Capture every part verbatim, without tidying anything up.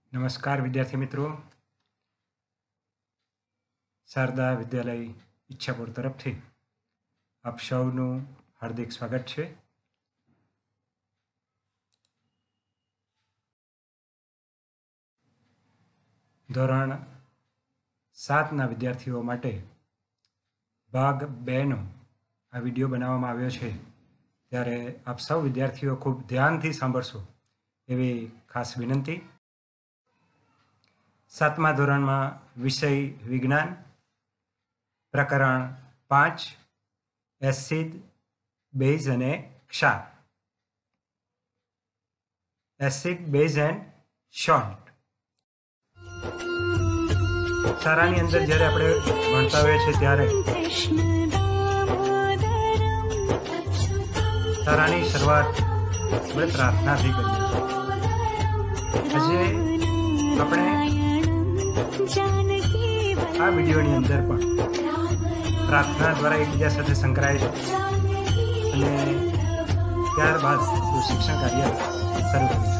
नमस्कार विद्यार्थी मित्रों, शारदा विद्यालय ઈચ્છાપુર તરફથી આપ સૌનું હાર્દિક સ્વાગત છે। ધોરણ સાતના વિદ્યાર્થીઓ માટે ભાગ બેનો આ વિડીયો બનાવવામાં આવ્યો છે, ત્યારે આપ સૌ વિદ્યાર્થીઓ ખૂબ ધ્યાનથી સાંભળશો એવી ખાસ વિનંતી। સાતમા ધોરણમાં વિષય વિજ્ઞાન, પ્રકરણ પાંચ એસિડ, બેઝ અને ક્ષાર, એસિડ, બેઝ એન્ડ સોલ્ટ। શાળાની અંદર જ્યારે આપણે ભણતા હોઈએ છીએ ત્યારે શાળાની શરૂઆત આપણે પ્રાર્થનાથી કરીએ છીએ। આજે આપણે આ વિડીયોની અંદર પણ પ્રાર્થના દ્વારા એકબીજા સાથે સંકળાઈશું અને ત્યારબાદ શિક્ષણ કાર્ય શરૂ કરીશું।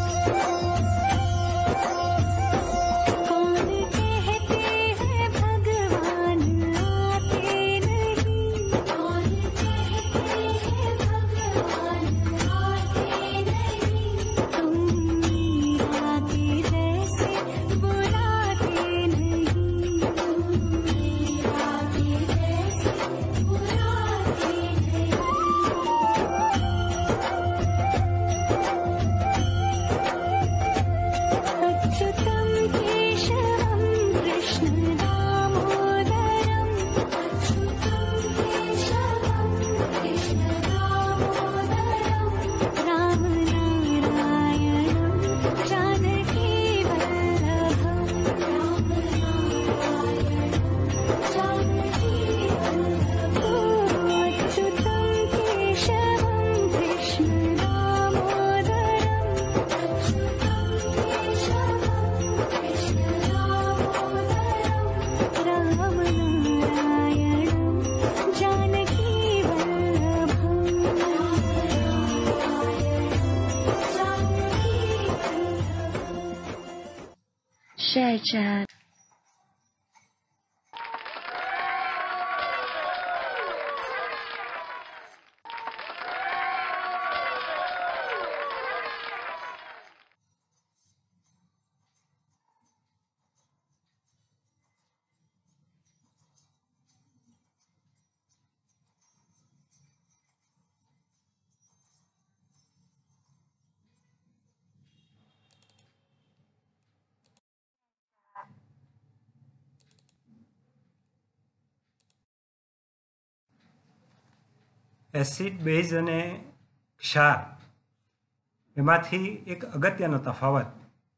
Share chat. એસિડ, બેઝ અને ક્ષાર એમાંથી એક અગત્યનો તફાવત,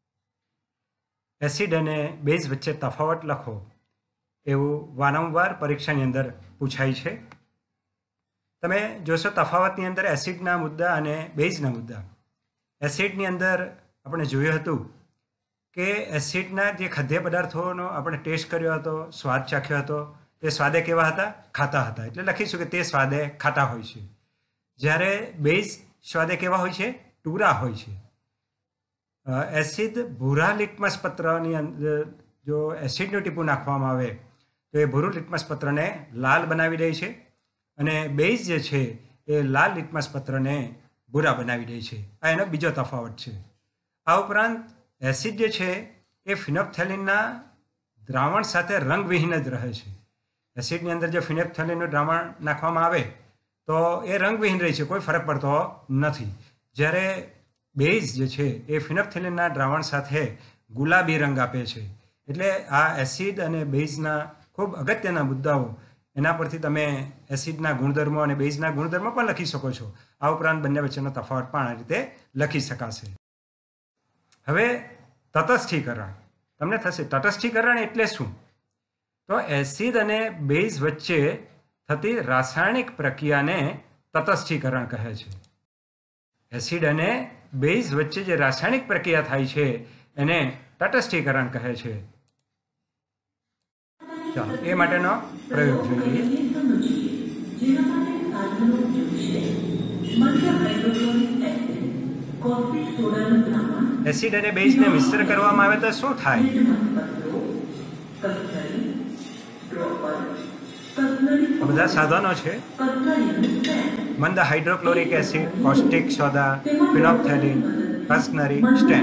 એસિડ અને બેઝ વચ્ચે તફાવત લખો એવું વારંવાર પરીક્ષાની અંદર પૂછાય છે। તમે જોશો તફાવતની અંદર એસિડના મુદ્દા અને બેઝના મુદ્દા। એસિડની અંદર આપણે જોયું હતું કે એસિડના જે ખાદ્ય પદાર્થોનો આપણે ટેસ્ટ કર્યો હતો, સ્વાદ ચાખ્યો હતો, તે સ્વાદે કેવા હતા? ખાતા હતા, એટલે લખીશું કે તે સ્વાદે ખાટા હોય છે। જ્યારે બેઝ સ્વાદે કેવા હોય છે? ટૂરા હોય છે। એસિડ ભૂરા લિટમસ પત્રની અંદર જો એસિડનું ટીપું નાખવામાં આવે તો એ ભૂરું લિટમસ પત્રને લાલ બનાવી દે છે અને બેઝ જે છે એ લાલ લિટમસ પત્રને ભૂરા બનાવી દે છે। આ એનો બીજો તફાવત છે। આ ઉપરાંત એસિડ જે છે એ ફિનોપ્થેલિનના દ્રાવણ સાથે રંગવિહીન જ રહે છે। એસિડની અંદર જો ફિનોપ્થેલિનનું દ્રાવણ નાખવામાં આવે તો એ રંગવિહીન રહે છે, કોઈ ફરક પડતો નથી। જ્યારે બેઝ જે છે એ ફિનોપ્થેલિનના દ્રાવણ સાથે ગુલાબી રંગ આપે છે। એટલે આ એસિડ અને બેઝના ખૂબ અગત્યના મુદ્દાઓ, એના પરથી તમે એસિડના ગુણધર્મો અને બેઝના ગુણધર્મો પણ લખી શકો છો। આ ઉપરાંત બંને વચ્ચેનો તફાવત પણ આ રીતે લખી શકાશે। હવે તટસ્થીકરણ તમને થશે, તટસ્થીકરણ એટલે શું? તો એસિડ અને બેઝ વચ્ચે થતી રાસાયણિક પ્રક્રિયાને તટસ્થીકરણ કહે છે। એસિડ અને બેઝ વચ્ચે જે રાસાયણિક પ્રક્રિયા થાય છે એને તટસ્થીકરણ કહે છે। ચાલો એ માટેનો પ્રયોગ જોઈએ। એસિડ અને બેઝને મિશ્ર કરવામાં આવે તો શું થાય? બધા સાધનો છે. મંદ hydrochloric acid, caustic soda, phenolphthalein, કસ્નરી, સ્ટેન.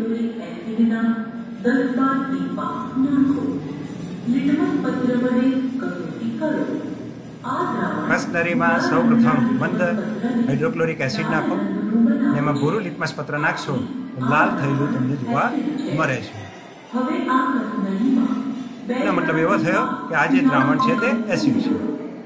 કસ્નરીમાં સૌ પ્રથમ મંદ હાઇડ્રોક્લોરિક એસિડ નાખો, એમાં ભૂરું લિટમસ પત્ર નાખશો તો લાલ થયેલું તમને જોવા મળે છે. એનો મતલબ એવો થયો કે આ જે દ્રાવણ છે તે એસિડ છે.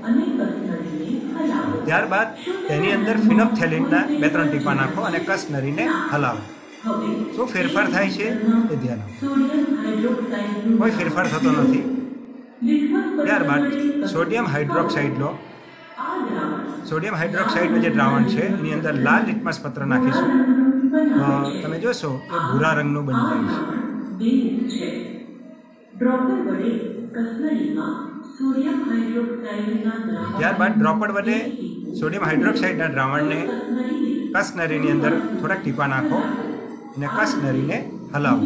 ત્યારબાદ તેની અંદર ફિનોપ્થેલિનના બે ત્રણ ટીપા નાખો અને કસ્નરીને હલાવો. શું ફેરફાર થાય છે એ ધ્યાન આપો. કોઈ ફેરફાર થતો નથી. ત્યારબાદ સોડિયમ હાઇડ્રોક્સાઇડ લો. સોડિયમ હાઇડ્રોક્સાઇડનું જે દ્રાવણ છે એની અંદર લાલ લિટમસ પત્ર નાખીશું તો તમે જોશો એ ભૂરા રંગનું બની જાય છે. ત્યારબાદ ડ્રોપર વડે સોડિયમ હાઇડ્રોક્સાઇડના દ્રાવણને કસ્નરીની અંદર થોડાક ટીપા નાખો અને કસ્નરીને હલાવો.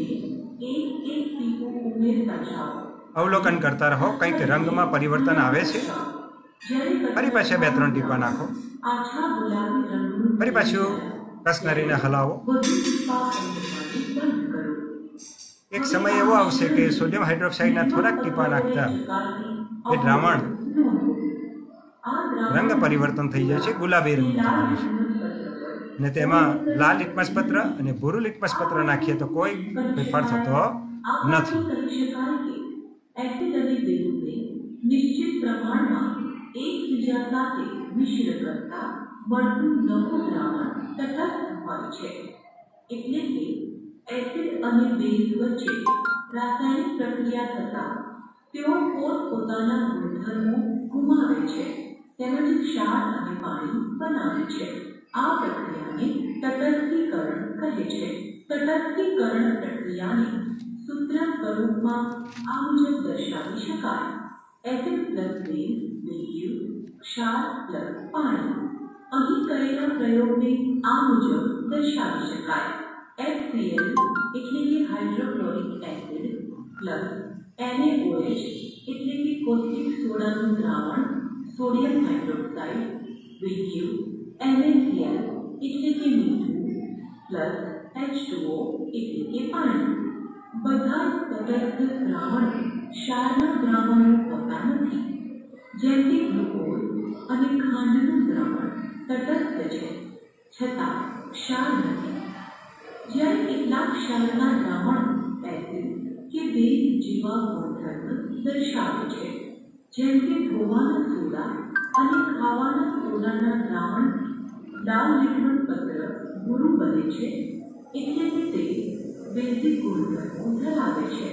અવલોકન કરતા રહો, કંઈક રંગમાં પરિવર્તન આવે છે. ફરી પાછા બે ત્રણ ટીપા નાખો, ફરી પાછું કસ્નરીને હલાવો. એક સમય એવો આવશે કે સોડિયમ હાઇડ્રોક્સાઇડના થોડાક ટીપા નાખતા એ દ્રાવણ રંગ પરિવર્તન થઈ જાય છે, ગુલાબી રંગ થઈ જાય છે. અને તેમાં લાલ લિટમસ પત્ર અને ભૂરું લિટમસ પત્ર નાખીએ તો કોઈ ફેરફાર થતો નથી. નિશ્ચિત પ્રમાણમાં એકબીજા સાથે મિશ્ર કરતા મળતું નવું દ્રાવણ તટસ્થ હોય છે. એટલે કે એસિડ અને બેઝ વચ્ચે રાસાયણિક પ્રક્રિયા થતા તેઓ પોતપોતાના ગુણધર્મો ગુમાવે છે તેમજ ક્ષાર અને પાણી બનાવે છે. આ પ્રક્રિયાને તટસ્થીકરણ કહે છે. તટસ્થીકરણ પ્રક્રિયાને સૂત્ર સ્વરૂપમાં આ મુજબ દર્શાવી શકાય: એસિડ પ્લસ બેઝ બેઝ ક્ષાર પ્લસ પાણી. અહીં કરેલા પ્રયોગને આ મુજબ દર્શાવી શકાય: HCl એટલે કે હાઇડ્રોક્લોરિક એસિડ પ્લસ NaOH એટલે કે કોસ્ટિક સોડાનું દ્રાવણ સોડિયમ હાઇડ્રોક્સાઇડ બીજું NaCl એટલે કે મીઠું પ્લસ H ટુ O એટલે કે પાણી. બધા તટસ્થ દ્રાવણ ક્ષારના દ્રાવણો હોતા નથી. જેમ કે ગ્લુકોઝ અને ખાંડનું દ્રાવણ તટસ્થ છે છતાં ક્ષાર નથી. જ્યારે કેટલાક ક્ષારના દ્રાવણ એસિડ કે બેઝ જેવા ગુણધર્મ દર્શાવે છે, જેમ કે ધોવાના સોડા અને ખાવાના સોડાના દ્રાવણથી લાલ લિટમસ પત્ર ભૂરું બને છે, એટલે કે તે બેઝિક ગુણધર્મો ધરાવે છે.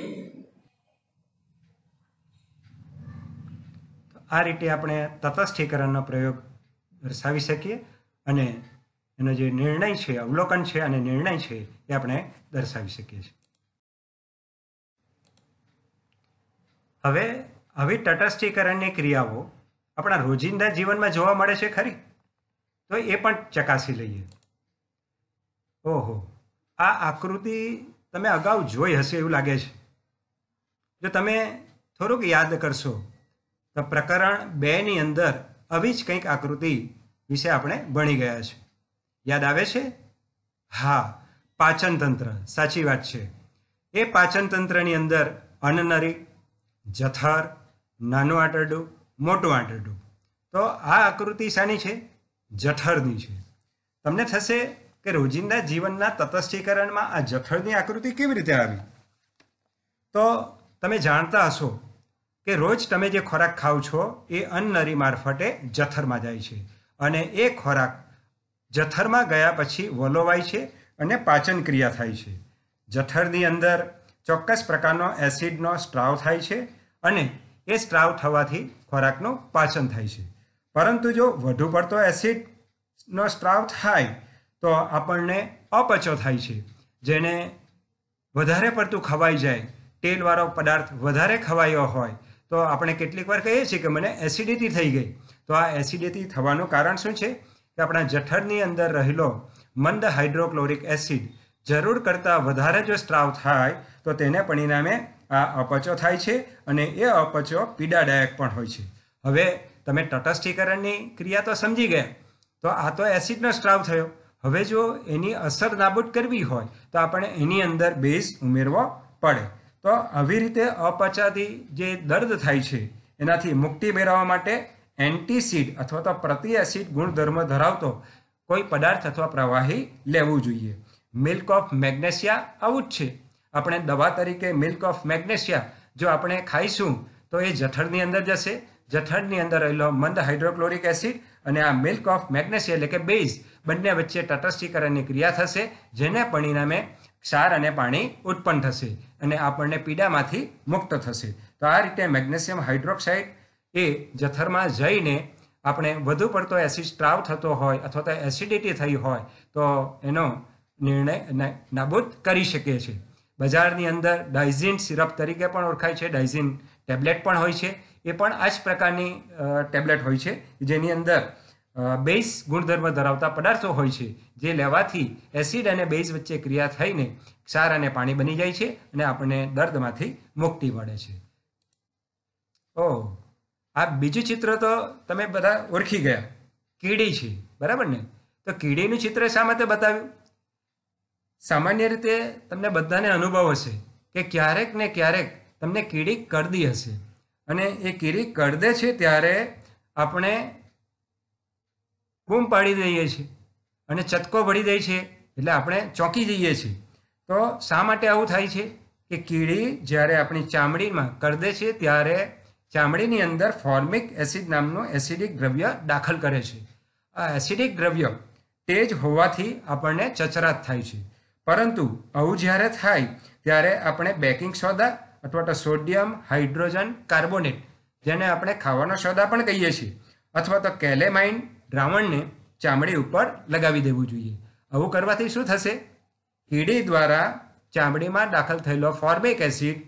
આ રીતે આપણે તટસ્થીકરણનો પ્રયોગ દર્શાવી શકીએ અને એનો જે નિર્ણય છે, અવલોકન છે અને નિર્ણય છે એ આપણે દર્શાવી શકીએ છીએ. હવે આવી તટસ્થીકરણની ક્રિયાઓ આપણા રોજિંદા જીવનમાં જોવા મળે છે ખરી? તો એ પણ ચકાસી લઈએ. ઓહો, આ આકૃતિ તમે અગાઉ જોઈ હશે એવું લાગે છે. જો તમે થોડુંક યાદ કરશો તો પ્રકરણ બે ની અંદર આવી જ કંઈક આકૃતિ વિશે આપણે ભણી ગયા છે. યાદ આવે છે? હા, પાચન તંત્ર. સાચી વાત છે. એ પાચન તંત્રની અંદર અન્નનળી, જઠર, નાનું આંતરડું, મોટું આંતરડું. તો આ આકૃતિ શાની છે? જઠરની છે. તમને થશે કે રોજિંદા જીવનના તટસ્થીકરણમાં આ જઠરની આકૃતિ કેવી રીતે આવી? તો તમે જાણતા હશો કે રોજ તમે જે ખોરાક ખાઓ છો એ અન્નનળી મારફતે જઠરમાં જાય છે અને એ ખોરાક જઠરમાં ગયા પછી વલોવાય છે અને પાચન ક્રિયા થાય છે. જઠરની અંદર ચોક્કસ પ્રકારનો એસિડનો સ્ત્રાવ થાય છે અને એ સ્ત્રાવ થવાથી ખોરાકનું પાચન થાય છે. પરંતુ જો વધુ પડતો એસિડનો સ્ત્રાવ થાય તો આપણને અપચો થાય છે, જેને વધારે પડતું ખવાઈ જાય, તેલવાળો પદાર્થ વધારે ખવાયો હોય તો આપણે કેટલીક વાર કહીએ છીએ કે મને એસિડિટી થઈ ગઈ. તો આ એસિડિટી થવાનું કારણ શું છે? કે આપણા જઠરની અંદર રહેલો મંદ હાઇડ્રોક્લોરિક એસિડ જરૂર કરતાં વધારે જો સ્ત્રાવ થાય તો તેને પરિણામે આ અપચો થાય છે અને એ અપચો પીડાદાયક પણ હોય છે. હવે તમે તટસ્થીકરણની ક્રિયા તો સમજી ગયા, તો આ તો એસિડનો સ્ત્રાવ થયો. હવે જો એની અસર નાબૂદ કરવી હોય તો આપણે એની અંદર બેઝ ઉમેરવો પડે. તો આવી રીતે અપચાથી જે દર્દ થાય છે એનાથી મુક્તિ મેળવવા માટે એન્ટીસિડ અથવા તો પ્રતિ એસિડ ગુણધર્મ ધરાવતો કોઈ પદાર્થ અથવા પ્રવાહી લેવું જોઈએ. મિલ્ક ઓફ મેગ્નેશિયા આવું જ છે. આપણે દવા તરીકે મિલ્ક ઓફ મેગ્નેશિયા જો આપણે ખાઈશું તો એ જઠરની અંદર જશે. જઠરની અંદર રહેલો મંદ હાઇડ્રોક્લોરિક એસિડ અને આ મિલ્ક ઓફ મેગ્નેશિયા એટલે કે બેઝ બંને વચ્ચે તટસ્થીકરણની ક્રિયા થશે, જેને પરિણામે ક્ષાર અને પાણી ઉત્પન્ન થશે અને આપણને પીડામાંથી મુક્ત થશે. તો આ રીતે મેગ્નેશિયમ હાઇડ્રોક્સાઇડ એ જઠરમાં જઈને આપણે વધુ પડતો એસિડ સ્ત્રાવ થતો હોય અથવા તો એસિડિટી થઈ હોય તો એનો નિર્ણય નાબૂદ કરી શકે છે. બજારની અંદર ડાયઝિન સિરપ તરીકે પણ ઓળખાય છે, ડાયઝિન ટેબ્લેટ પણ હોય છે. એ પણ આ જ પ્રકારની ટેબ્લેટ હોય છે જેની અંદર બેઝ ગુણધર્મ ધરાવતા પદાર્થો હોય છે, જે લેવાથી એસિડ અને બેઝ વચ્ચે ક્રિયા થઈને ક્ષાર અને પાણી બની જાય છે અને આપણને દર્દમાંથી મુક્તિ મળે છે. ઓહ, આ બીજું ચિત્ર તો તમે બધા ઓળખી ગયા, કીડી છે, બરાબર ને? તો કીડીનું ચિત્ર શા માટે બતાવ્યું? સામાન્ય રીતે તમને બધાને અનુભવ હશે કે ક્યારેક ને ક્યારેક તમને કીડી કરડી હશે અને એ કીડી કરડે છે ત્યારે આપણે બૂમ પાડી દઈએ છીએ અને ચટકો વળી દે છે એટલે આપણે ચોંકી જઈએ છીએ. તો શા માટે આવું થાય છે કે કીડી જ્યારે આપણી ચામડીમાં કરડે છે ત્યારે ચામડીની અંદર ફોર્મિક એસિડ નામનું એસિડિક દ્રવ્ય દાખલ કરે છે. આ એસિડિક દ્રવ્ય તેજ હોવાથી આપણને ચચરાટ થાય છે. પરંતુ આવું જ્યારે થાય ત્યારે આપણે બેકિંગ સોડા અથવા તો સોડિયમ હાઇડ્રોજન કાર્બોનેટ, જેને આપણે ખાવાનો સોડા પણ કહીએ છીએ, અથવા તો કેલેમાઇન દ્રાવણને ચામડી ઉપર લગાવી દેવું જોઈએ. આવું કરવાથી શું થશે? કીડી દ્વારા ચામડીમાં દાખલ થયેલો ફોર્મિક એસિડ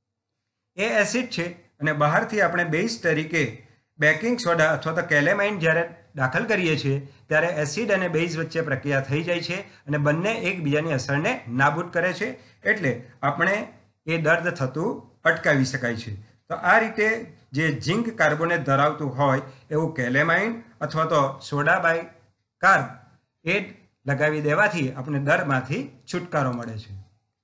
એ એસિડ છે અને બહારથી આપણે બેઝ તરીકે બેકિંગ સોડા અથવા તો કેલેમાઇન જ્યારે દાખલ કરીએ છીએ ત્યારે એસિડ અને બેઝ વચ્ચે પ્રક્રિયા થઈ જાય છે અને બંને એકબીજાની અસરને નાબૂદ કરે છે, એટલે આપણે એ દર્દ થતું અટકાવી શકાય છે. તો આ રીતે જે ઝિંક કાર્બોનેટ ધરાવતું હોય એવું કેલેમાઇન અથવા તો સોડા બાય કાર્બ એ લગાવી દેવાથી આપણે દર્દમાંથી છુટકારો મળે છે.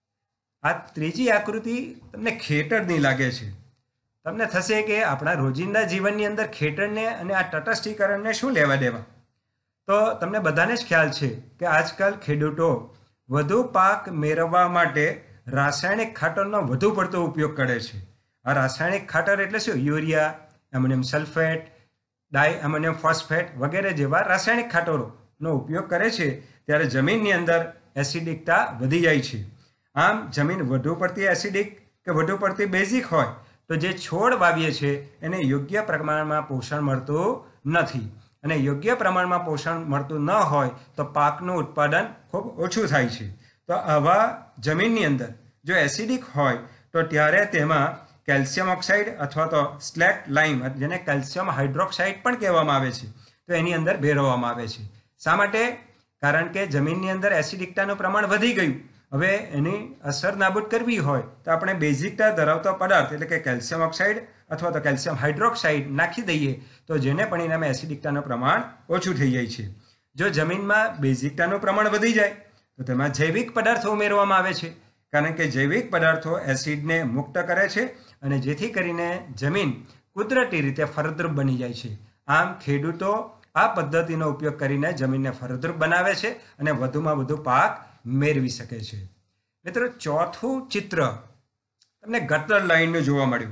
આ ત્રીજી આકૃતિ તમને ખેતરની લાગે છે. તમને થશે કે આપણા રોજિંદા જીવનની અંદર ખેતરને અને આ તટસ્થીકરણને શું લેવા દેવા? તો તમને બધાને જ ખ્યાલ છે કે આજકાલ ખેડૂતો વધુ પાક મેળવવા માટે રાસાયણિક ખાતરનો વધુ પડતો ઉપયોગ કરે છે. આ રાસાયણિક ખાતર એટલે શું? Urea, ammonium sulphate, di ammonium phosphate વગેરે જેવા રાસાયણિક ખાતરોનો ઉપયોગ કરે છે ત્યારે જમીનની અંદર એસિડિકતા વધી જાય છે. આમ જમીન વધુ પડતી એસિડિક કે વધુ પડતી બેઝિક હોય તો જે છોડ વાવીએ છીએ એને યોગ્ય પ્રમાણમાં પોષણ મળતું નથી અને યોગ્ય પ્રમાણમાં પોષણ મળતું ન હોય તો પાકનું ઉત્પાદન ખૂબ ઓછું થાય છે. તો આવા જમીનની અંદર જો એસિડિક હોય તો ત્યારે તેમાં કેલ્શિયમ ઓક્સાઇડ અથવા તો સ્લેક લાઇમ, જેને કેલ્શિયમ હાઇડ્રોક્સાઇડ પણ કહેવામાં આવે છે, તો એની અંદર ભેળવવામાં આવે છે. શા માટે? કારણ કે જમીનની અંદર એસિડિકતાનું પ્રમાણ વધી ગયું. હવે એની અસર નાબૂદ કરવી હોય તો આપણે બેઝિકતા ધરાવતો પદાર્થ એટલે કે કેલ્શિયમ ઓક્સાઇડ અથવા તો કેલ્શિયમ હાઇડ્રોક્સાઇડ નાખી દઈએ તો જેને પરિણામે એસિડિકતાનું પ્રમાણ ઓછું થઈ જાય છે. જો જમીનમાં બેઝિકતાનું પ્રમાણ વધી જાય તો તેમાં જૈવિક પદાર્થો ઉમેરવામાં આવે છે, કારણ કે જૈવિક પદાર્થો એસિડને મુક્ત કરે છે અને જેથી કરીને જમીન કુદરતી રીતે ફળદ્રુપ બની જાય છે. આમ ખેડૂતો આ પદ્ધતિનો ઉપયોગ કરીને જમીનને ફળદ્રુપ બનાવે છે અને વધુમાં વધુ પાક મેળવી શકે છે. મિત્રો, ચોથું ચિત્ર તમને ગટર લાઇનનું જોવા મળ્યું.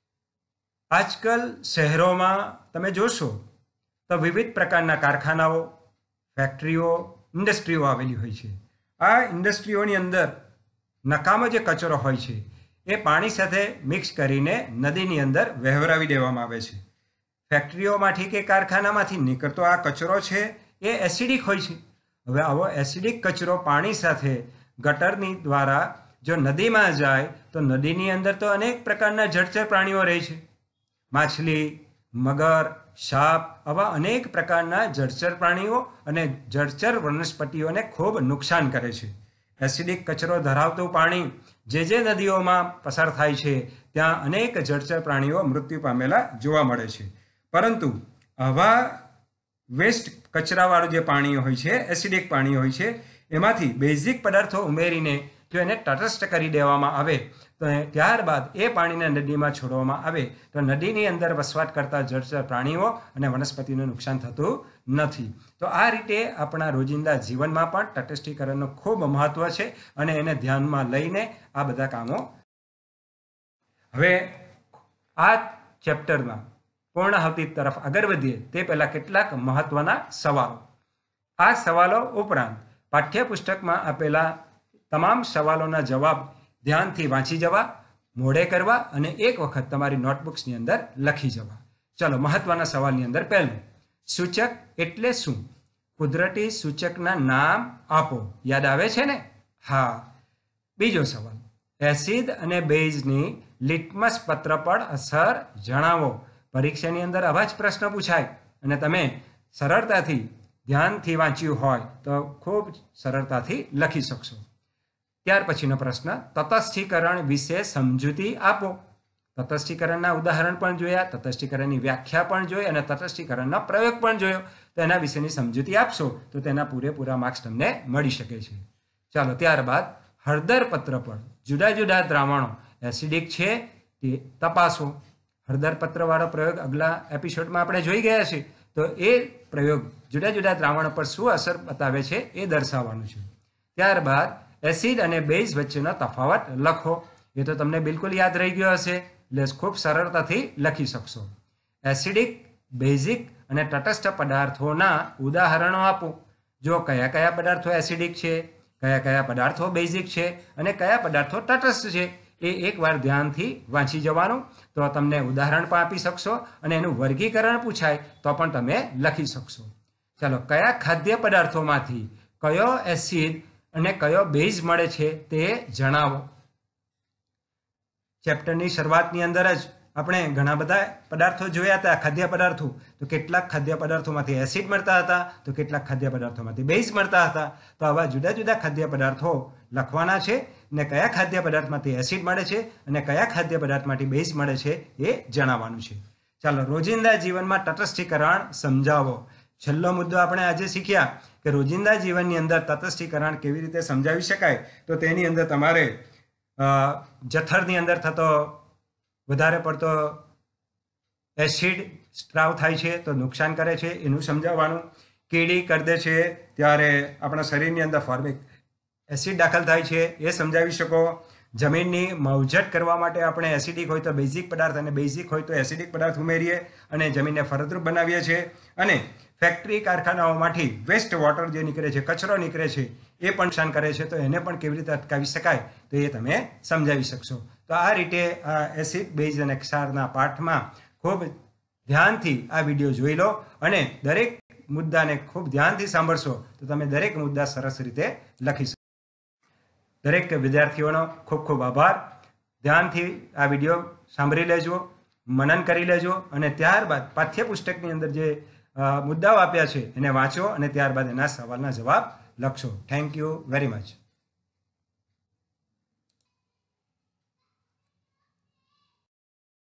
આજકાલ શહેરોમાં તમે જોશો તો વિવિધ પ્રકારના કારખાનાઓ, ફેક્ટરીઓ, ઇન્ડસ્ટ્રીઓ આવેલી હોય છે. આ ઇન્ડસ્ટ્રીઓની અંદર નકામો જે કચરો હોય છે એ પાણી સાથે મિક્સ કરીને નદીની અંદર વહેવરાવી દેવામાં આવે છે. ફેક્ટરીઓમાંથી કે કારખાનામાંથી નીકળતો આ કચરો છે એ એસિડિક હોય છે. હવે આવો એસિડિક કચરો પાણી સાથે ગટરની દ્વારા જો નદીમાં જાય તો નદીની અંદર તો અનેક પ્રકારના જળચર પ્રાણીઓ રહે છે. માછલી, મગર, સાપ આવા અનેક પ્રકારના જળચર પ્રાણીઓ અને જળચર વનસ્પતિઓને ખૂબ નુકસાન કરે છે. એસિડિક કચરો ધરાવતું પાણી જે જે નદીઓમાં પસાર થાય છે ત્યાં અનેક જળચર પ્રાણીઓ મૃત્યુ પામેલા જોવા મળે છે. પરંતુ આવા વેસ્ટ કચરાવાળું જે પાણી હોય છે, એસિડિક પાણી હોય છે, એમાંથી બેઝિક પદાર્થો ઉમેરીને જો એને તટસ્થ કરી દેવામાં આવે તો ત્યારબાદ એ પાણીને નદીમાં છોડવામાં આવે તો નદીની અંદર વસવાટ કરતા જળચર પ્રાણીઓ અને વનસ્પતિને નુકસાન થતું નથી. તો આ રીતે આપણા રોજિંદા જીવનમાં પણ તટસ્થીકરણનું ખૂબ મહત્વ છે અને એને ધ્યાનમાં લઈને આ બધા કામો. હવે આ ચેપ્ટરમાં પૂર્ણાહુતિ તરફ આગળ વધીએ તે પહેલાં કેટલાક મહત્વના સવાલો. આ સવાલો ઉપરાંત પાઠ્યપુસ્તકમાં આપેલા તમામ સવાલોના જવાબ ધ્યાનથી વાંચી જવા, મોડે કરવા અને એક વખત તમારી નોટબુક્સની અંદર લખી જવા. ચલો, મહત્વના સવાલની અંદર પહેલું, સૂચક એટલે શું? કુદરતી સૂચકના નામ આપો. યાદ આવે છે ને? હા. બીજો સવાલ, એસિડ અને બેઝની લિટમસ પત્ર પર અસર જણાવો. પરીક્ષાની અંદર આવા જ પ્રશ્ન પૂછાય અને તમે સરળતાથી ધ્યાનથી વાંચ્યું હોય તો ખૂબ સરળતાથી લખી શકશો. ત્યાર પછીનો પ્રશ્ન, તટસ્થીકરણ વિશે સમજૂતી આપો. તટસ્થીકરણના ઉદાહરણ પણ જોયા, તટસ્થીકરણની વ્યાખ્યા પણ જોઈ અને તટસ્થીકરણના પ્રયોગ પણ જોયો. તો એના વિશેની સમજૂતી આપશો તો તેના પૂરેપૂરા માર્ક્સ તમને મળી શકે છે. ચાલો, ત્યારબાદ હળદર પત્ર પર જુદા જુદા દ્રાવણો એસિડિક છે તે તપાસો. હળદર પત્રવાળો પ્રયોગ આગલા એપિસોડમાં આપણે જોઈ ગયા છીએ. તો એ પ્રયોગ જુદા જુદા દ્રાવણો પર શું અસર બતાવે છે એ દર્શાવવાનું છે. ત્યારબાદ એસિડ અને બેઝ વચ્ચેનો તફાવત લખો. એ તો તમને બિલકુલ યાદ રહી ગયો હશે એટલે ખૂબ સરળતાથી લખી શકશો. એસિડિક, બેઝિક અને તટસ્થ પદાર્થોના ઉદાહરણો આપો. જો કયા કયા પદાર્થો એસિડિક છે, કયા કયા પદાર્થો બેઝિક છે અને કયા પદાર્થો તટસ્થ છે એ એકવાર ધ્યાનથી વાંચી જવાનું તો તમને ઉદાહરણ પણ આપી શકશો અને એનું વર્ગીકરણ પૂછાય તો પણ તમે લખી શકશો. ચાલો, કયા ખાદ્ય પદાર્થોમાંથી કયો એસિડ અને કયો બેઝ મળે છે તે જણાવો. ચેપ્ટરની શરૂઆતની અંદર જ આપણે ઘણા બધા પદાર્થો જોયા હતા, ખાદ્ય પદાર્થો. તો કેટલાક ખાદ્ય પદાર્થોમાંથી એસિડ મળતા હતા તો કેટલાક ખાદ્ય પદાર્થોમાંથી બેઝ મળતા હતા. તો આવા જુદા જુદા ખાદ્ય પદાર્થો લખવાના છે ને કયા ખાદ્ય પદાર્થમાંથી એસિડ મળે છે અને કયા ખાદ્ય પદાર્થમાંથી બેઝ મળે છે એ જણાવવાનું છે. ચાલો, રોજિંદા જીવનમાં તટસ્થીકરણ સમજાવો. છેલ્લો મુદ્દો આપણે આજે શીખ્યા કે રોજિંદા જીવનની અંદર તટસ્થીકરણ કેવી રીતે સમજાવી શકાય. તો તેની અંદર તમારે જઠરની અંદર થતો વધારે પડતો એસિડ સ્ત્રાવ થાય છે તો નુકસાન કરે છે એનું સમજાવવાનું. કીડી કરડે છે ત્યારે આપણા શરીરની અંદર ફોર્મિક એસિડ દાખલ થાય છે એ સમજાવી શકો. જમીનની માવજત કરવા માટે આપણે એસિડિક હોય તો બેઝિક પદાર્થ અને બેઝિક હોય તો એસિડિક પદાર્થ ઉમેરીએ અને જમીનને ફળદ્રુપ બનાવીએ છીએ. અને ફેક્ટરી કારખાનાઓમાંથી વેસ્ટ વોટર જે નીકળે છે, કચરો નીકળે છે એ પણ નુકસાન કરે છે તો એને પણ કેવી રીતે અટકાવી શકાય તો એ તમે સમજાવી શકશો. તો આ રીતે આ એસિડ, બેઝ અને ક્ષારના પાઠમાં ખૂબ ધ્યાનથી આ વિડીયો જોઈ લો અને દરેક મુદ્દાને ખૂબ ધ્યાનથી સાંભળશો તો તમે દરેક મુદ્દા સરસ રીતે લખી શકો. દરેક વિદ્યાર્થીઓનો ખૂબ ખૂબ આભાર. ધ્યાનથી આ વિડીયો સાંભળી લેજો, મનન કરી લેજો અને ત્યારબાદ પાઠ્યપુસ્તકની અંદર જે મુદ્દાઓ આપ્યા છે એને વાંચો અને ત્યારબાદ એના સવાલના જવાબ લખશો. Thank you very much.